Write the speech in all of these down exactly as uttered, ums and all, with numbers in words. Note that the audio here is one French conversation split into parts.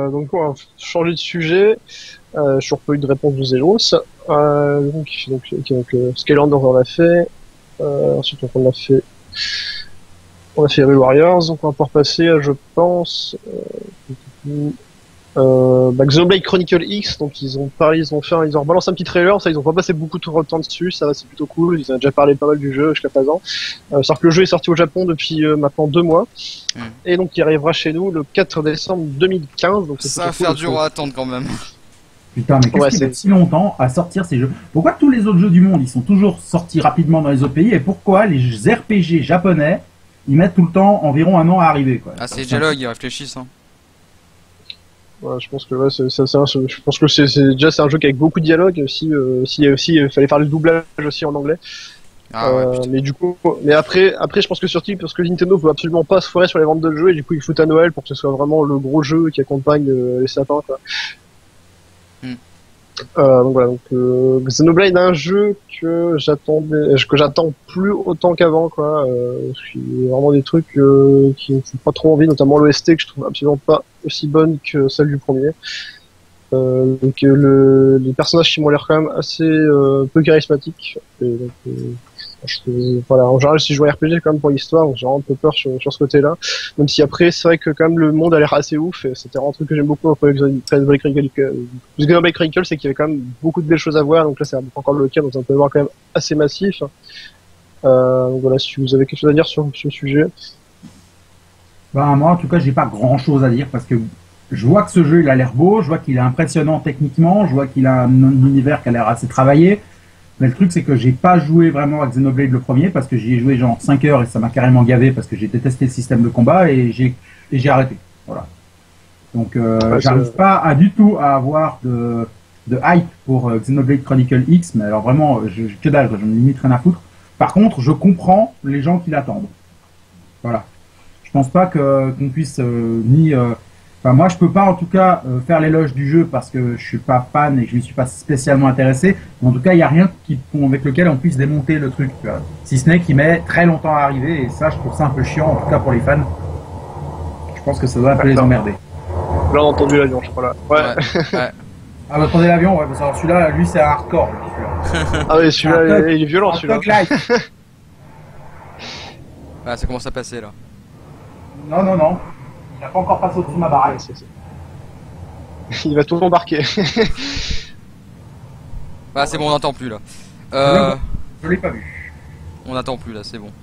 Euh, donc on va changer de sujet. Euh, je n'ai pas eu de réponse de Zelos. Euh, donc, donc, okay, donc euh, Skylanders on l'a fait. Euh, ensuite donc, on a fait on a fait Hyrule Warriors. Donc on va pouvoir passer à, je pense, euh, euh, bah, Xenoblade Chronicle X. Donc ils ont parlé, ils ont fait, un, ils ont rebalancé un petit trailer. Ça, ils ont pas passé beaucoup de temps dessus. Ça va, c'est plutôt cool. Ils ont déjà parlé pas mal du jeu jusqu'à présent. Euh, sauf que le jeu est sorti au Japon depuis euh, maintenant deux mois. Mm. Et donc il arrivera chez nous le quatre décembre deux mille quinze. Donc ça va faire dur à attendre quand même. Putain, mais qu'est-ce ouais, qui met si longtemps à sortir ces jeux? Pourquoi tous les autres jeux du monde, ils sont toujours sortis rapidement dans les autres pays, et pourquoi les R P G japonais, ils mettent tout le temps environ un an à arriver, quoi? Ah, c'est J-Log, ils réfléchissent, hein. Ouais, je pense que ouais, c'est, c'est, c'est un, je pense que c'est, c'est déjà c'est un jeu avec beaucoup de dialogue. Si, euh, si, aussi, il fallait faire le doublage aussi en anglais. Ah, euh, ouais, mais du coup, mais après, après, je pense que surtout parce que Nintendo veut absolument pas se foirer sur les ventes de jeux et du coup, ils foutent à Noël pour que ce soit vraiment le gros jeu qui accompagne euh, les sapins, quoi. Mm. Euh, donc voilà, donc euh, Xenoblade est un jeu que j'attendais, que j'attends plus autant qu'avant, quoi. Euh, c'est vraiment des trucs euh, qui me font pas trop envie, notamment l'O S T que je trouve absolument pas aussi bonne que celle du premier. Euh, donc euh, le, les personnages qui m'ont l'air quand même assez euh, peu charismatiques. Et donc, euh, je, voilà, en général, si je joue à R P G quand même pour l'histoire, donc j'ai vraiment un peu peur sur, sur ce côté-là. Même si après, c'est vrai que quand même le monde a l'air assez ouf. Et c'était vraiment un truc que j'aime beaucoup après Xenoblade Chronicle. Xenoblade Chronicle, c'est qu'il y avait quand même beaucoup de belles choses à voir. Donc là, c'est encore le cas, donc on peut voir quand même assez massif. Euh, donc voilà, si vous avez quelque chose à dire sur ce sujet. Ben, moi, en tout cas, j'ai pas grand chose à dire parce que je vois que ce jeu, il a l'air beau, je vois qu'il est impressionnant techniquement, je vois qu'il a un univers qui a l'air assez travaillé. Mais le truc, c'est que j'ai pas joué vraiment à Xenoblade le premier parce que j'y ai joué genre cinq heures et ça m'a carrément gavé parce que j'ai détesté le système de combat et j'ai, et j'ai arrêté. Voilà. Donc, euh, ouais, j'arrive pas à du tout à avoir de, de hype pour euh, Xenoblade Chronicle X, mais alors vraiment, je, que dalle, j'en ai limite rien à foutre. Par contre, je comprends les gens qui l'attendent. Voilà. Je pense pas que, qu'on puisse euh, ni... Euh, Enfin, moi, je peux pas, en tout cas, euh, faire l'éloge du jeu parce que je suis pas fan et que je ne suis pas spécialement intéressé. Mais en tout cas, il y a rien qui, avec lequel on puisse démonter le truc, tu vois. Si ce n'est qu'il met très longtemps à arriver, et ça, je trouve ça un peu chiant, en tout cas pour les fans. Je pense que ça doit un peu les emmerder. Là, on a entendu l'avion, je crois, là. Ouais. ouais. ouais. Ah, bah, attendez l'avion, ouais, parce que celui-là, lui, c'est un hardcore, celui-là. Ah oui, celui-là, il, il est violent, celui-là. Ah, ça commence à passer, là. Non, non, non. Il n'a pas encore passé au-dessus de ma baraque. Il va tout embarquer. Bah c'est bon, on n'entend plus là. Euh... Je l'ai pas vu. On n'entend plus là, c'est bon.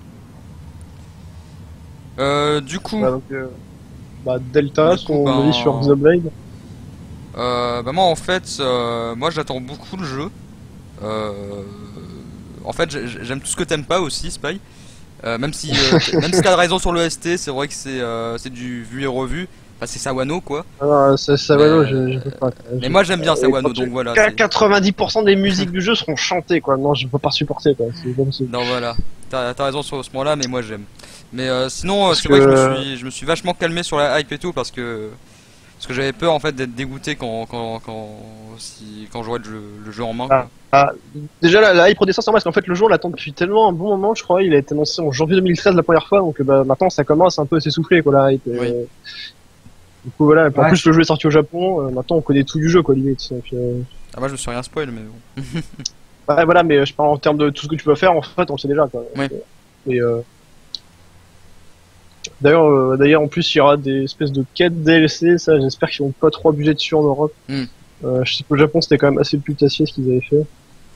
Euh, du coup... Bah, donc, euh, bah Delta, du coup, son ben... avis sur Xenoblade. Euh, bah moi en fait, euh, moi j'attends beaucoup le jeu. Euh... En fait, j'aime tout ce que t'aimes pas aussi, Spy. Euh, même si euh, même si t'as raison sur l'O S T, c'est vrai que c'est euh, c'est du vu et revu. Enfin, c'est Sawano quoi. Ah, c'est Sawano, mais, je, je peux pas. Mais moi j'aime bien Sawano, donc voilà. quatre-vingt-dix pour cent des musiques du jeu seront chantées quoi. Non, je peux pas supporter quoi. C'est non voilà, t'as as raison sur ce point-là, mais moi j'aime. Mais euh, sinon, c'est vrai que je me suis je me suis vachement calmé sur la hype et tout parce que parce que j'avais peur en fait d'être dégoûté quand quand quand si quand j'aurais le, le jeu en main. Quoi. Ah, déjà la, la hype redescend parce qu'en fait le jeu on l'attend depuis tellement un bon moment, je crois. Il a été annoncé en janvier deux mille treize la première fois, donc bah, maintenant ça commence un peu à s'essouffler quoi la hype. Oui. Euh, du coup voilà, en ouais. plus le jeu est sorti au Japon, euh, maintenant on connaît tout du jeu quoi limite. Donc, euh... Ah moi je me suis rien spoil mais bon. Ouais voilà, mais je parle en termes de tout ce que tu peux faire en fait on le sait déjà quoi. Oui. Et euh... D'ailleurs, euh, d'ailleurs en plus il y aura des espèces de quêtes D L C, ça j'espère qu'ils vont pas trop abuser dessus en Europe. Mm. Euh, je sais qu'au Japon c'était quand même assez putassier ce qu'ils avaient fait.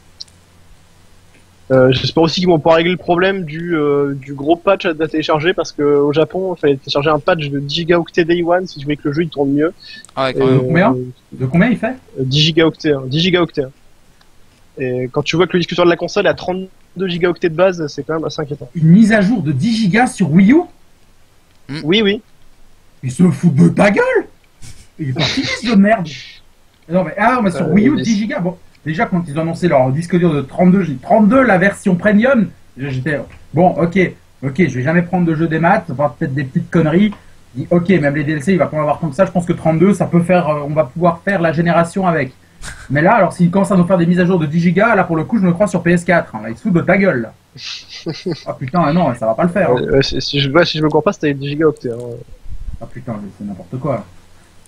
Euh, J'espère aussi qu'ils vont pouvoir régler le problème du, euh, du gros patch à télécharger parce que au Japon il fallait télécharger un patch de dix gigaoctets Day One si tu voulais que le jeu il tourne mieux. Ah ouais, quand même. Euh, combien de combien il fait dix gigaoctets, hein, dix gigaoctets. Et quand tu vois que le disque dur de la console est à trente-deux gigaoctets de base, c'est quand même assez inquiétant. Une mise à jour de dix gigas sur Wii U? Mm. Oui, oui. Il se fout de ta gueule. Il est parti ce jeu de merde. Non mais ah mais sur euh, Wii U dix gigas. Bon, déjà quand ils ont annoncé leur disque dur de trente-deux, j'ai dit trente-deux la version premium. J'étais bon, ok, ok, je vais jamais prendre de jeu des maths, enfin peut-être des petites conneries. Je dis ok, même les D L C, il va pas en avoir tant que ça. Je pense que trente-deux, ça peut faire, euh, on va pouvoir faire la génération avec. Mais là, alors s'ils commencent à nous faire des mises à jour de dix gigas, là pour le coup, je me crois sur P S quatre. Hein, là, ils se foutent de ta gueule. Là. Ah putain, non, ça va pas le faire. Hein. Euh, si, si je vois, si je me comprends pas, c'était dix gigaoctets. Hein. Ah putain, c'est n'importe quoi.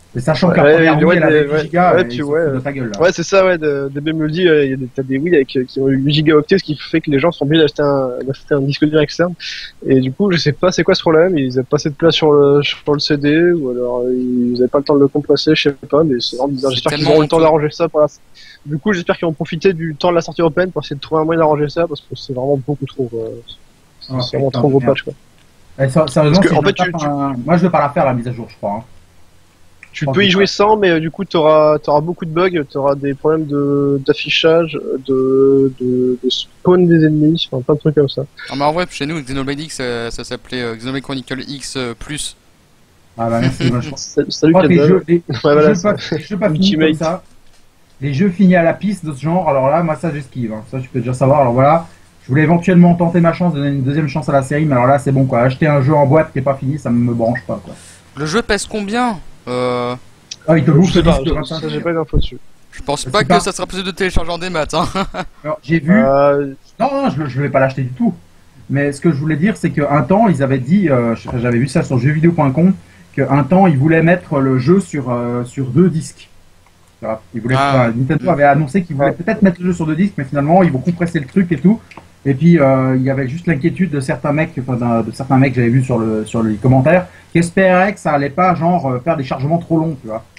Et sachant Ouais, qu'un ouais, premier ouais, Wii, elle avait ouais, huit gigas, ouais, et puis ils se ouais. foutent de ta gueule, là. Ouais, c'est ça, ouais, de, D B me le dit, euh, il y a des, t'as des Wii avec, euh, qui ont eu huit gigaoctets, ce qui fait que les gens sont obligés d'acheter un, d'acheter un disque dur externe. Et du coup, je sais pas c'est quoi ce problème, ils avaient pas assez de place sur le, sur le C D, ou alors euh, ils avaient pas le temps de le compresser, je sais pas, mais c'est vraiment bizarre. C'est J'espère qu'ils tellement auront le temps honteux. d'arranger ça pour la... Du coup, j'espère qu'ils vont profiter du temps de la sortie européenne pour essayer de trouver un moyen d'arranger ça, parce que c'est vraiment beaucoup trop, quoi. C'est Oh, c'est vraiment putain, trop gros merde. patch, quoi. Et ça- sérieusement, Parce que, si en je fait, me tape tu- tu- un- moi je vais pas la faire la mise à jour, je crois. Hein. Tu pense peux y que jouer ça- sans, mais euh, du coup, t'auras, t'auras beaucoup de bugs, t'auras des problèmes de, d'affichage, de, de, de spawn des ennemis, enfin, plein de trucs comme ça. Non, mais en vrai, chez nous, Xenoblade X, ça, ça s'appelait euh, Xenoblade Chronicle X euh, plus. Ah bah merci. Moi, je je Salut, salut crois que les Kadal. jeux, les, Ouais, voilà, les jeux c'est- pas, les jeux pas finis comme Ultimate. ça, les jeux finis à la piste de ce genre, alors là, moi ça j'esquive. Hein. Ça, tu peux déjà savoir. Alors voilà, je voulais éventuellement tenter ma chance, donner une deuxième chance à la série, mais alors là, c'est bon quoi. Acheter un jeu en boîte qui est pas fini, ça me branche pas quoi. Le jeu pèse combien euh, Ah, il te Je bouffe sais le pas, disque de ça, vingt-cinq ça, j'ai gigas. pas d'infos dessus. Je pense C'est pas pas- que ça sera possible de télécharger en démat. Hein. Alors j'ai vu. Euh, Non, non, je, je vais pas l'acheter du tout. Mais ce que je voulais dire, c'est qu'un temps, ils avaient dit, euh, je- j'avais vu ça sur jeux vidéo point com, qu'un temps, ils voulaient mettre le jeu sur, euh, sur deux disques. Tu vois, Ils voulaient, Ah. enfin, Nintendo avait annoncé qu'ils voulaient Ouais. peut-être mettre le jeu sur deux disques, mais finalement, ils vont compresser le truc et tout. Et puis, euh, il y avait juste l'inquiétude de certains mecs, enfin, d'un- de certains mecs que j'avais vu sur, le, sur les commentaires, qui espéraient que ça allait pas, genre, euh, faire des chargements trop longs, tu vois.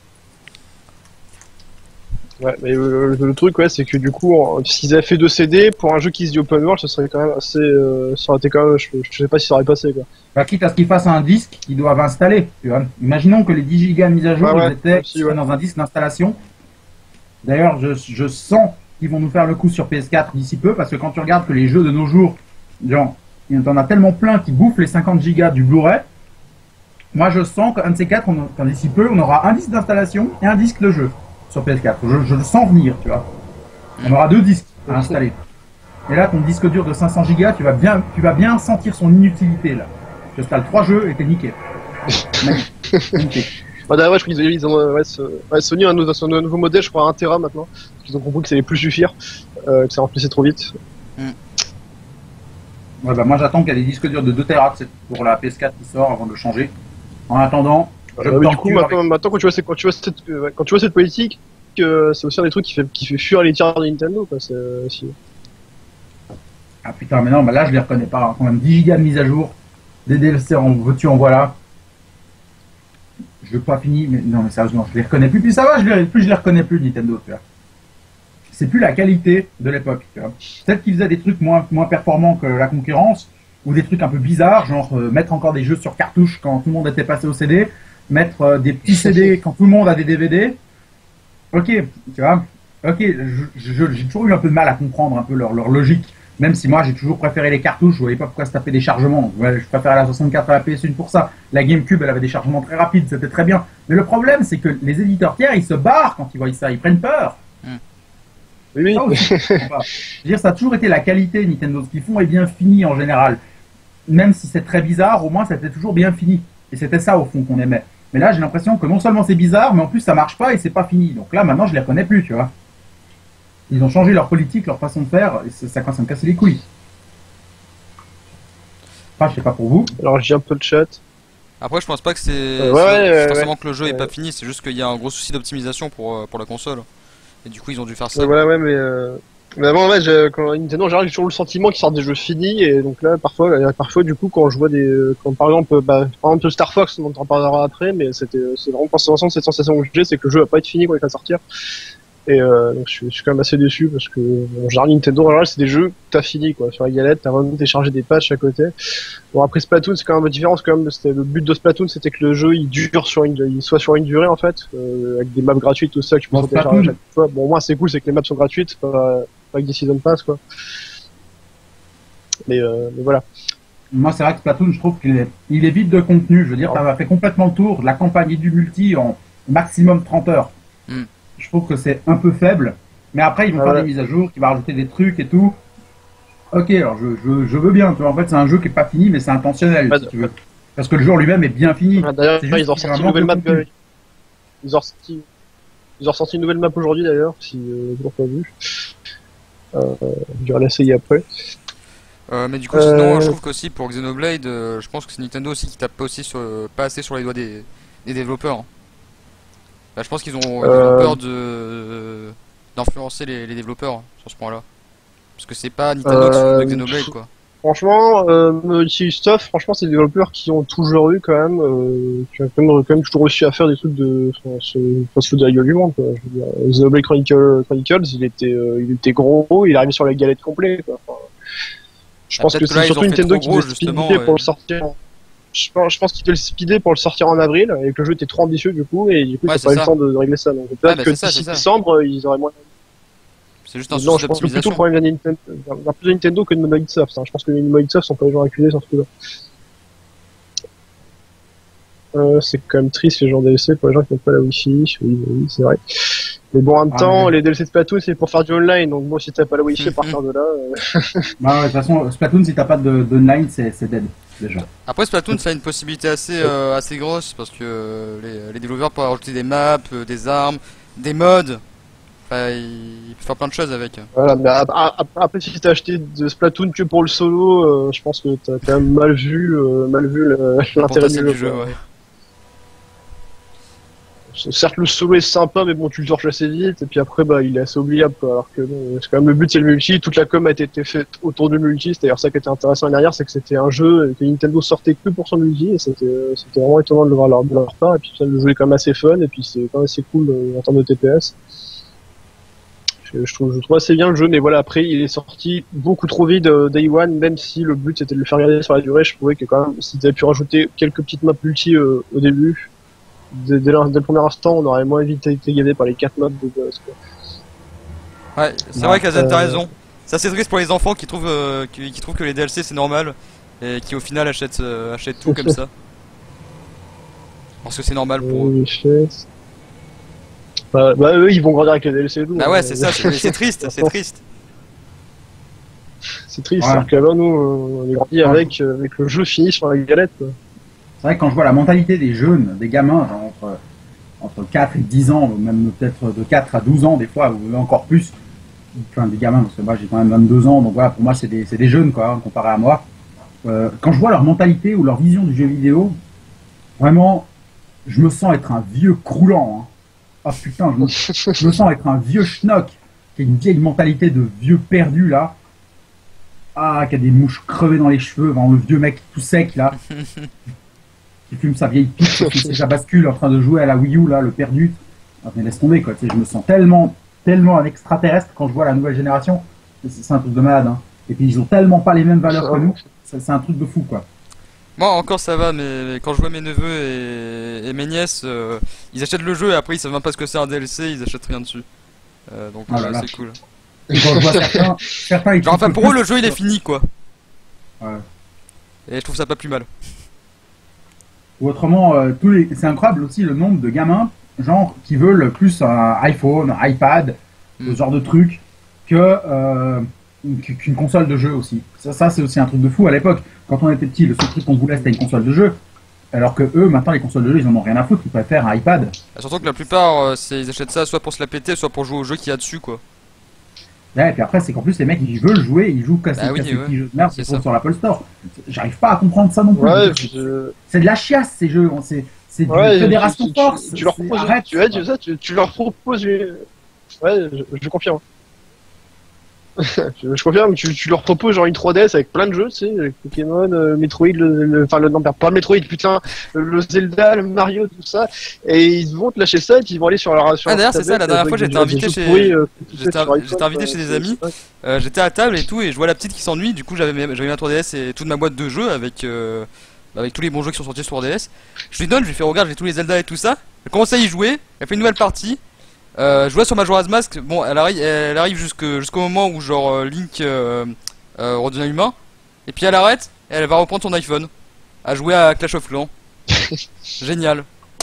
ouais, mais euh, le, le truc, ouais, c'est que du coup, en- s'ils avaient fait deux C D, pour un jeu qui se dit open world, ce serait quand même assez, euh, ça aurait été quand même, je, je sais pas si ça aurait passé, quoi. Bah, quitte à ce qu'ils fassent un disque qu'ils doivent installer. Tu vois. Imaginons que les dix gigas de mise à jour Ouais, ouais, ils étaient aussi, ouais. dans un disque d'installation. D'ailleurs, je, je sens qu'ils vont nous faire le coup sur P S quatre d'ici peu, parce que quand tu regardes que les jeux de nos jours, genre, il y en a tellement plein qui bouffent les cinquante gigas du Blu-ray. Moi, je sens qu'un de ces quatre, on, enfin, d'ici peu, on aura un disque d'installation et un disque de jeu sur P S quatre. Je, je le sens venir, tu vois. On aura deux disques à installer. Et là, ton disque dur de cinq cents gigas, tu vas bien, tu vas bien sentir son inutilité, là. Tu installes trois jeux et t'es niqué. Magnifique. Magnifique. Bah, d'ailleurs, ouais, je crois qu'ils ont, ils ont euh, ouais, ce- ouais, Sony a un, nouveau- son nouveau modèle, je crois, un Tera maintenant. Parce qu'ils ont compris que ça allait plus suffire, euh, que ça remplissait trop vite. Ouais, bah, moi, j'attends qu'il y ait des disques durs de deux téra pour la P S quatre qui sort avant de le changer. En attendant, je Euh, me mais tente du coup, plus maintenant, avec- maintenant, quand tu vois, cette- quand tu vois cette, euh, ouais, quand tu vois cette politique, euh, c'est aussi un des trucs qui fait, qui fait fuir les tiers de Nintendo, quoi. C'est, euh, aussi. Ah putain, mais non, bah là, je les reconnais pas. Hein. Quand même dix gigas de mise à jour, des D L C en veux-tu, en voilà. Je veux pas fini, mais non, mais sérieusement, je les reconnais plus. Puis ça va, je les, plus je les reconnais plus, Nintendo, tu vois. C'est plus la qualité de l'époque, tu vois. Peut-être qu'ils faisaient des trucs moins, moins performants que la concurrence, ou des trucs un peu bizarres, genre euh, mettre encore des jeux sur cartouche quand tout le monde était passé au C D, mettre euh, des petits C D quand tout le monde a des D V D. Ok, tu vois. Ok, je- je- j'ai toujours eu un peu de mal à comprendre un peu leur, leur logique. Même si moi j'ai toujours préféré les cartouches, je voyais pas pourquoi se taper des chargements. Ouais, je préférais la soixante-quatre à la P S un pour ça. La GameCube, elle avait des chargements très rapides, c'était très bien. Mais le problème, c'est que les éditeurs tiers, ils se barrent quand ils voient ça, ils prennent peur. Oui, oui. Ça aussi, je comprends pas. Je veux dire, ça a toujours été la qualité Nintendo. Ce qu'ils font est bien fini en général. Même si c'est très bizarre, au moins c'était toujours bien fini. Et c'était ça au fond qu'on aimait. Mais là, j'ai l'impression que non seulement c'est bizarre, mais en plus ça marche pas et c'est pas fini. Donc là, maintenant, je les reconnais plus, tu vois. Ils ont changé leur politique, leur façon de faire, et ça, ça commence à me casser les couilles. Enfin, je sais pas pour vous. Alors, j'ai un peu le chat. Après, je pense pas que c'est Euh, c'est- ouais, ouais, c'est ouais, forcément ouais. que le jeu est Ouais. pas fini, c'est juste qu'il y a un gros souci d'optimisation pour, euh, pour la console. Et du coup, ils ont dû faire ça. Ouais, voilà, ouais, mais, euh... mais avant, ouais, j'ai- quand Nintendo, en général, j'ai toujours le sentiment qu'ils sortent des jeux finis, et donc là, parfois, euh, parfois, du coup, quand je vois des, euh, quand par exemple, bah, par exemple, Star Fox, on en parlera après, mais c'était, c'est vraiment pour l'instant, cette sensation que j'ai, c'est que le jeu va pas être fini quand il va sortir. Et, euh, donc, je suis, je suis quand même assez déçu, parce que, en général, Nintendo, en général, c'est des jeux que t'as fini, quoi. Sur la galette, t'as vraiment téléchargé des patchs à côté. Bon, après Splatoon, c'est quand même une différence, quand même, c'était, le but de Splatoon, c'était que le jeu, il dure sur une, il soit sur une durée, en fait, euh, avec des maps gratuites, tout ça, que tu peux Bon, télécharger à Splatoon- chaque fois. Bon, moi, c'est cool, c'est que les maps sont gratuites, pas, pas avec des season pass, quoi. Mais, euh, mais voilà. Moi, c'est vrai que Splatoon, je trouve qu'il est, il est vide de contenu. Je veux dire, ça m'a fait complètement le tour de la campagne et du multi en maximum trente heures. Mm. Je trouve que c'est un peu faible. Mais après, ils vont Ah faire ouais. des mises à jour, qui vont rajouter des trucs et tout. Ok, alors je, je, je veux bien. Tu vois, en fait, c'est un jeu qui est pas fini, mais c'est intentionnel, Ouais, si tu veux. Parce que le jeu en lui-même est bien fini. Ah, D'ailleurs, C'est juste ils ont qu'il y a sorti un une nouvelle map, manque de contenu. euh, ils ont sorti, ils ont sorti une nouvelle map aujourd'hui, d'ailleurs, si, euh, toujours pas vu. Euh, je vais l'essayer après. Euh, mais du coup, Euh, sinon, je trouve qu'aussi pour Xenoblade, euh, je pense que c'est Nintendo aussi qui tape pas aussi sur, pas assez sur les doigts des, des développeurs. Hein. Bah, je pense qu'ils ont, Euh, ils ont peur de d'influencer les, les développeurs hein, sur ce point-là. Parce que c'est pas Nintendo qui se fout de Euh, Xenoblade quoi. Franchement, euh, Stuff, franchement, c'est des développeurs qui ont toujours eu quand même, euh, qui ont quand même, quand même toujours réussi à faire des trucs de, enfin, se, pas se foutre de la gueule du monde, quoi. Je veux dire, Xenoblade Chronicle, Chronicles, il était, euh, il était gros, il est arrivé sur la galette complète, quoi. Enfin, je Ah, pense peut-être que que là, c'est ils surtout ont fait Nintendo trop qui gros, devait justement, speeder pour ouais. le sortir. Je pense, je pense qu'il devait le speeder pour le sortir en avril, et que le jeu était trop ambitieux du coup, et du coup, Ouais, ils c'est n'ont pas eu ça. le temps de, de régler ça. Donc Ah, peut-être bah, que c'est ça, d'ici c'est ça. décembre, ils auraient moins. C'est juste un Non, souci je pense que plutôt le d'optimisation. problème vient de Nintendo, vient plus de Nintendo que de Monolith Soft. Hein. Je pense que les Monolith Soft sont pas les gens accusés sur ce coup-là. Euh, c'est quand même triste les gens D L C pour les gens qui n'ont pas la Wi-Fi. Oui, oui, c'est vrai. Mais bon, en même Ah, temps, mais- les D L C de Splatoon, c'est pour faire du online. Donc bon, si t'as pas la Wi-Fi à partir de là, euh, Bah ouais, de toute façon, Splatoon, si t'as pas de- d'online, c'est c'est dead, déjà. Après Splatoon ça a une possibilité assez euh, assez grosse parce que euh, les, les développeurs peuvent rajouter des maps, euh, des armes, des mods. Enfin, ils peuvent faire plein de choses avec. voilà. Mais ap- ap- après, si t'as acheté de Splatoon que pour le solo, euh, je pense que t'as quand même mal vu, euh, mal vu le- Le l'intérêt du potentiel jeu. du jeu, quoi. ouais. Certes, le solo est sympa, mais bon, tu le torches assez vite, et puis après, bah, il est assez oubliable, quoi. Alors que, bon, c'est quand même le but, c'est le multi. Toute la com a été faite autour du multi. C'est d'ailleurs ça qui était intéressant derrière, c'est que c'était un jeu que Nintendo sortait que pour son multi, et c'était, euh, c'était vraiment étonnant de le voir leur- de leur part. Et puis, ça, le jeu est quand même assez fun, et puis c'est quand même assez cool euh, en termes de T P S. Je, je trouve, je trouve assez bien le jeu, mais voilà, après, il est sorti beaucoup trop vite euh, Day One, même si le but c'était de le faire garder sur la durée. Je trouvais que quand même, si t'avais pu rajouter quelques petites maps multi euh, au début, Dès, dès, le, dès le premier instant, on aurait moins vite été gagné par les quatre maps de boss, quoi. Ouais, c'est Ouais, vrai qu'Azen t'as euh, raison. Ça c'est triste pour les enfants qui trouvent euh, qui, qui trouvent que les D L C c'est normal et qui au final achètent euh, achètent tout comme ça. Parce que c'est normal pour eux. Euh, chef. Bah, bah, eux, ils vont grandir avec les D L C et tout. Bah hein. ouais, c'est ça, c'est c'est triste, c'est triste. C'est triste, Ouais. alors qu'avant, nous, euh, on est grandi Ouais. avec, euh, avec le jeu fini sur la galette, quoi. C'est vrai que quand je vois la mentalité des jeunes, des gamins, genre entre, entre quatre et dix ans, ou même peut-être de quatre à douze ans des fois, ou encore plus, enfin des gamins, parce que moi j'ai quand même vingt-deux ans, donc voilà, pour moi c'est des, c'est des jeunes, quoi, hein, comparé à moi. Euh, quand je vois leur mentalité ou leur vision du jeu vidéo, vraiment, je me sens être un vieux croulant. Hein. Ah putain, je me, je me sens être un vieux schnock, qui a une vieille mentalité de vieux perdu, là. Ah, qui a des mouches crevées dans les cheveux, vraiment, le vieux mec tout sec, là. Qui fume sa vieille pipe, qui fait sa bascule en train de jouer à la Wii U, là, le perdu. Ah, mais laisse tomber, quoi. Tu sais, je me sens tellement, tellement un extraterrestre quand je vois la nouvelle génération. C'est c'est un truc de malade, hein. Et puis, ils ont tellement pas les mêmes valeurs que nous. C'est c'est un truc de fou, quoi. Moi encore ça va, mais quand je vois mes neveux et, et mes nièces, euh, ils achètent le jeu et après ils savent même pas ce que c'est un D L C, ils achètent rien dessus. Euh, donc Ah euh, là là. c'est cool. Et quand je vois certains, certains ils Genre enfin trouvent pour que eux le jeu il est fini quoi. Ouais. Et je trouve ça pas plus mal. Ou autrement, euh, tous les... c'est incroyable aussi le nombre de gamins, genre, qui veulent plus un iPhone, un iPad, Mm. ce genre de truc, que euh, qu'une console de jeu aussi. Ça, ça c'est aussi un truc de fou. À l'époque, quand on était petit, le seul truc qu'on voulait c'était une console de jeu. Alors que eux, maintenant, les consoles de jeu, ils en ont rien à foutre. Ils préfèrent un iPad. Et surtout que la plupart euh, c'est ils achètent ça soit pour se la péter, soit pour jouer au jeu qu'il y a dessus quoi. Ouais, et puis après, c'est qu'en plus, les mecs, ils veulent jouer, ils jouent casser Bah oui, casser ouais. petits jeux de merde C'est qu'ils trouvent ça. sur l'Apple Store. J'arrive pas à comprendre ça non plus. Ouais, C'est- je... C'est de la chiasse, ces jeux. C'est c'est du ouais, Fédération tu, tu- Force. tu leur c'est- proposes, arrête, tu, ouais, quoi. tu, ça, tu, tu leur proposes une... Ouais, je, je confirme. je, je confirme, tu, tu leur proposes genre une trois D S avec plein de jeux, tu sais, avec Pokémon, euh, Metroid, le, le, enfin le, non, pas le Metroid, putain, le Zelda, le Mario, tout ça, et ils vont te lâcher ça et puis ils vont aller sur leur sur Ah, leur d'ailleurs, c'est ça, tablette la dernière avec fois, des- j'étais des invité jeux chez- pourris, euh, que tu fais j'étais sur inv- iPhone, j'étais invité quoi, chez des c'est- amis. c'est- Euh, j'étais à table et tout et je vois la petite qui s'ennuie, du coup j'avais mes- j'avais ma trois D S et toute ma boîte de jeux avec euh, avec tous les bons jeux qui sont sortis sur trois D S. Je lui donne, je lui fais regarde, j'ai tous les Zelda et tout ça. Elle commence à y jouer, elle fait une nouvelle partie. Euh, je vois sur Majora's Mask, bon, elle arrive, elle arrive jusque- jusqu'au moment où genre euh, Link euh, euh, redevient humain, et puis elle arrête, et elle va reprendre son iPhone, à jouer à Clash of Clans. Génial.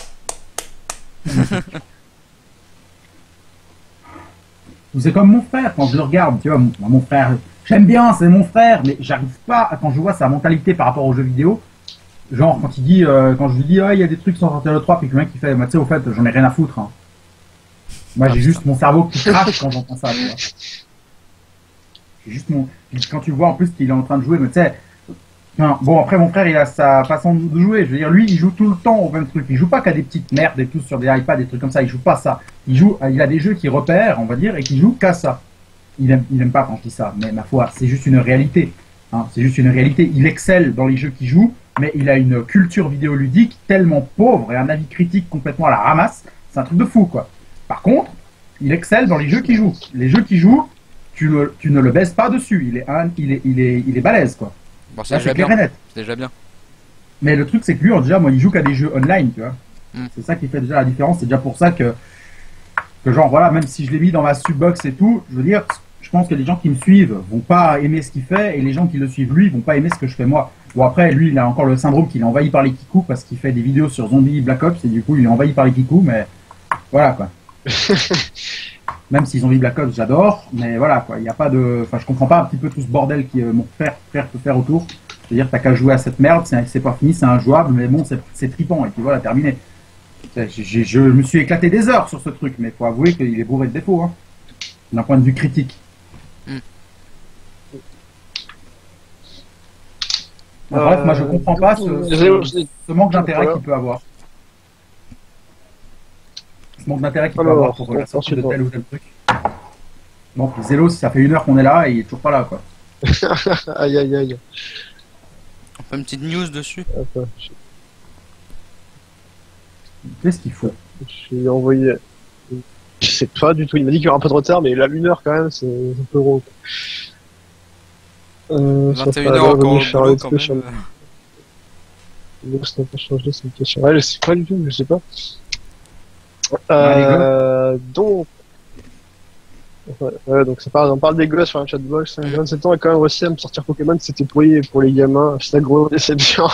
C'est comme mon frère, quand je le regarde, tu vois, mon, mon frère, j'aime bien, c'est mon frère, mais j'arrive pas, à- quand je vois sa mentalité par rapport aux jeux vidéo, genre quand il dit, euh, quand je lui dis, ah, il y a des trucs qui sont sortis le trois, puis que le mec il fait, bah, tu sais, au fait, j'en ai rien à foutre. Hein. Moi, Ah, j'ai putain. juste mon cerveau qui crache quand j'entends ça, tu vois. J'ai juste mon, puis quand tu le vois en plus qu'il est en train de jouer, mais tu sais, Non, bon, après, mon frère, il a sa façon de jouer. Je veux dire, lui, il joue tout le temps au même truc. Il joue pas qu'à des petites merdes et tout sur des iPads, des trucs comme ça. Il joue pas ça. Il joue, il a des jeux qui repèrent, on va dire, et qui joue qu'à ça. Il aime, il aime pas quand je dis ça, mais ma foi, c'est juste une réalité. Hein, c'est juste une réalité. Il excelle dans les jeux qu'il joue, mais il a une culture vidéoludique tellement pauvre et un avis critique complètement à la ramasse. C'est un truc de fou, quoi. Par contre, il excelle dans les jeux qu'il joue. Les jeux qu'il joue, tu, le, tu ne le baisses pas dessus. Il est, un, il est, il est, il est balèze, quoi. Bon, c'est déjà bien. C'est déjà bien. Mais le truc, c'est que lui, déjà, moi, il joue qu'à des jeux online, tu vois. Mm. C'est ça qui fait déjà la différence. C'est déjà pour ça que, que, genre, voilà, même si je l'ai mis dans ma subbox et tout, je veux dire, je pense que les gens qui me suivent vont pas aimer ce qu'il fait et les gens qui le suivent, lui, vont pas aimer ce que je fais moi. Bon, après, lui, il a encore le syndrome qu'il est envahi par les kikous parce qu'il fait des vidéos sur Zombie Black Ops et du coup, il est envahi par les kikous, mais voilà, quoi. Même si Zombie Black Ops, j'adore, mais voilà, quoi. Il n'y a pas de. Enfin, je comprends pas un petit peu tout ce bordel que euh, mon frère, frère peut faire autour. C'est-à-dire, t'as qu'à jouer à cette merde, c'est pas fini, c'est injouable, mais bon, c'est trippant, et puis voilà, terminé. J ai, je me suis éclaté des heures sur ce truc, mais faut avouer qu'il est bourré de défauts, hein, d'un point de vue critique. Mm. Bon, euh, bref, moi je comprends pas ce, ce, ce manque d'intérêt qu'il peut avoir. Ce manque d'intérêt qu'il peut avoir pour la sortie de tel ou tel truc. Bon, puis Zélo, ça fait une heure qu'on est là et il est toujours pas là, quoi. Aïe aïe aïe. On fait une petite news dessus. Qu'est-ce qu'il faut? Je lui ai envoyé. Je sais pas du tout, il m'a dit qu'il y aura un peu de retard, mais là, une heure quand même, c'est un peu gros. Euh, vingt et une heures encore au boulot quand même. Sur... ça n'a pas changé, c'est une question. Ouais, je sais pas du tout, je sais pas. Euh, donc. Ouais, ouais, donc ça parle, on parle des gosses sur un chatbox. J'ai vingt-sept ans et quand même réussi à me sortir Pokémon, c'était pourri pour les gamins. C'est la grosse déception.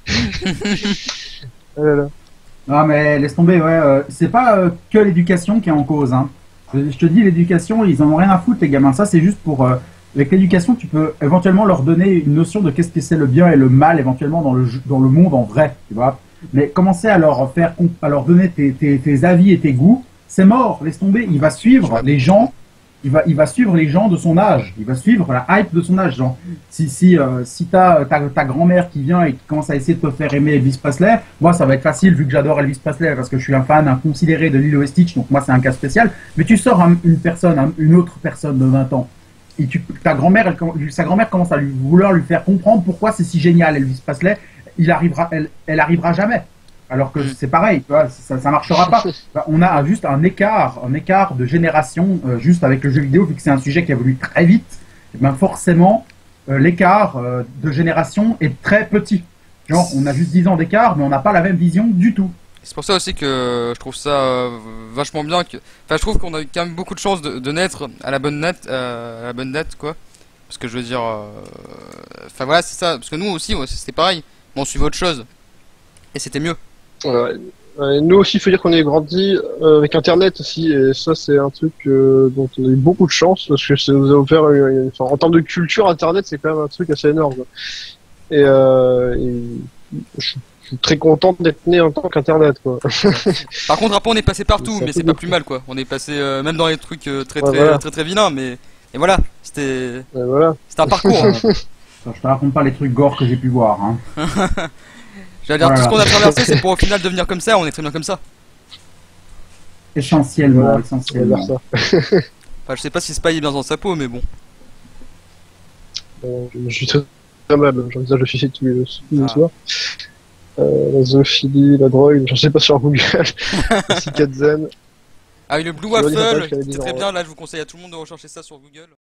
Oh là là. Non mais laisse tomber, ouais. Euh, c'est pas euh, que l'éducation qui est en cause. Hein. Je, je te dis, l'éducation, ils en ont rien à foutre, les gamins. Ça, c'est juste pour. Euh, avec l'éducation, tu peux éventuellement leur donner une notion de qu'est-ce que c'est le bien et le mal, éventuellement dans le dans le monde en vrai, tu vois. Mais commencer à leur faire, à leur donner tes, tes, tes avis et tes goûts, c'est mort. Laisse tomber. Il va suivre les gens. Il va, il va suivre les gens de son âge. Il va suivre la hype de son âge. Genre, si, si, euh, si t'as ta, ta grand-mère qui vient et qui commence à essayer de te faire aimer Elvis Presley, moi, ça va être facile vu que j'adore Elvis Presley parce que je suis un fan inconsidéré de Lilo et Stitch. Donc moi, c'est un cas spécial. Mais tu sors un, une personne, un, une autre personne de vingt ans. Et tu, ta grand-mère, elle, sa grand-mère commence à lui, vouloir lui faire comprendre pourquoi c'est si génial Elvis Presley. Il arrivera, elle, elle arrivera jamais. Alors que c'est pareil, tu vois, ça, ça marchera pas. On a juste un écart, un écart de génération euh, juste avec le jeu vidéo, vu que c'est un sujet qui évolue très vite. Et ben forcément, euh, l'écart euh, de génération est très petit. Genre, on a juste dix ans d'écart, mais on n'a pas la même vision du tout. C'est pour ça aussi que je trouve ça euh, vachement bien. Que... Enfin, je trouve qu'on a quand même beaucoup de chance de, de naître à la bonne date, euh, à la bonne date, quoi. Parce que je veux dire, euh... enfin voilà, c'est ça. Parce que nous aussi, ouais, c'était pareil. On suivait autre chose, et c'était mieux. Ouais. Euh, nous aussi, il faut dire qu'on est grandi euh, avec Internet aussi, et ça, c'est un truc euh, dont on a eu beaucoup de chance, parce que ça nous a offert, une, une, enfin, en termes de culture, Internet, c'est quand même un truc assez énorme. Et, euh, et je, je suis très content d'être né en tant qu'Internet, quoi. Par contre, après, on est passé partout, mais c'est pas plus mal, quoi. On est passé euh, même dans les trucs euh, très, très, ouais, voilà. très, très, très vilains, mais et voilà, c'était, voilà. c'était un parcours. Hein. Je te raconte pas les trucs gore que j'ai pu voir. Hein. J'allais dire, voilà. Tout ce qu'on a traversé, c'est pour au final devenir comme ça, on est très bien comme ça. Essentiellement, voilà, essentiellement. Ça. Enfin, je sais pas si Spy est bien dans sa peau, mais bon. Euh, je, je suis très, très mal, j'envisage le suicide tous les, tous les ah. soirs. Euh, la zoophilie, la drogue, j'en sais pas sur Google. Psychiatre zen. Ah oui, le Blue Waffle, c'est très bien, là je vous conseille à tout le monde de rechercher ça sur Google.